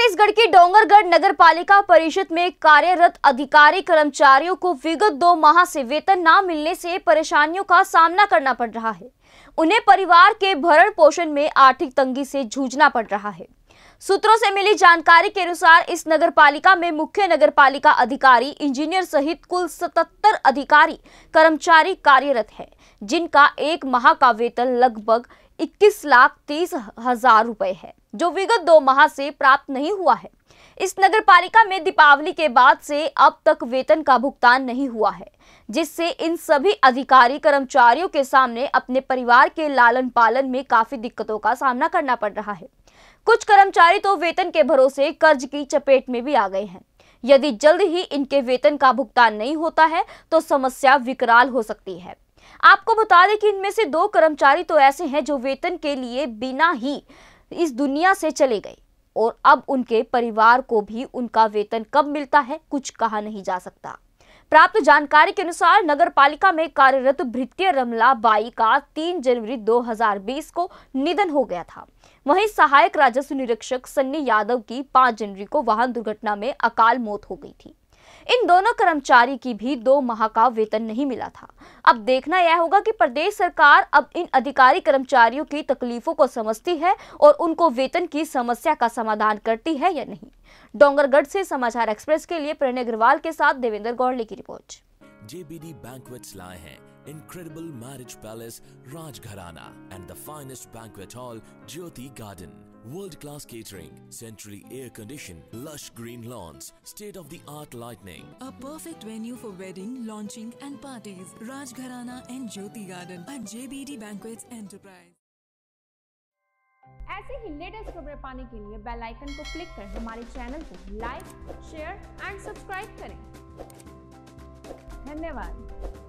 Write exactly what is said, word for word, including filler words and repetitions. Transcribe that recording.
छत्तीसगढ़ की डोंगरगढ़ नगर पालिका परिषद में कार्यरत अधिकारी कर्मचारियों को विगत दो माह से वेतन न मिलने से परेशानियों का सामना करना पड़ रहा है। उन्हें परिवार के भरण पोषण में आर्थिक तंगी से जूझना पड़ रहा है। सूत्रों से मिली जानकारी के अनुसार इस नगर पालिका में मुख्य नगर पालिका अधिकारी, इंजीनियर सहित कुल सतहत्तर अधिकारी कर्मचारी कार्यरत हैं, जिनका एक माह का वेतन लगभग इक्कीस लाख तीस हजार रुपए है, जो विगत दो माह से प्राप्त नहीं हुआ है। इस नगर पालिका में दीपावली के बाद से अब तक वेतन का भुगतान नहीं हुआ है, जिससे इन सभी अधिकारी कर्मचारियों के सामने अपने परिवार के लालन पालन में काफी दिक्कतों का सामना करना पड़ रहा है। कुछ कर्मचारी तो वेतन के भरोसे कर्ज की चपेट में भी आ गए हैं। यदि जल्द ही इनके वेतन का भुगतान नहीं होता है तो समस्या विकराल हो सकती है। आपको बता दें कि इनमें से दो कर्मचारी तो ऐसे हैं जो वेतन के लिए बिना ही इस दुनिया से चले गए और अब उनके परिवार को भी उनका वेतन कब मिलता है कुछ कहा नहीं जा सकता। प्राप्त जानकारी के अनुसार नगर पालिका में कार्यरत भृत्य रमला बाई का तीन जनवरी दो हज़ार बीस को निधन हो गया था। वहीं सहायक राजस्व निरीक्षक सन्नी यादव की पाँच जनवरी को वाहन दुर्घटना में अकाल मौत हो गई थी। इन दोनों कर्मचारी की भी दो माह का वेतन नहीं मिला था। अब देखना यह होगा कि प्रदेश सरकार अब इन अधिकारी कर्मचारियों की तकलीफों को समझती है और उनको वेतन की समस्या का समाधान करती है या नहीं। डोंगरगढ़ से समाचार एक्सप्रेस के लिए प्रणय अग्रवाल के साथ देवेंद्र गौड़ले की रिपोर्ट। जेबीडी Banquets लाए हैं incredible marriage palace Rajgharana and the finest banquet hall Jyoti Garden. World-class catering, centrally air-conditioned, lush green lawns, state-of-the-art lighting. A perfect venue for wedding, launching and parties. Rajgharana and Jyoti Garden at J B D Banquets Enterprise. ऐसे ही latest खबरें पाने के लिए bell icon को click कर हमारे channel को like, share and subscribe करें। धन्यवाद।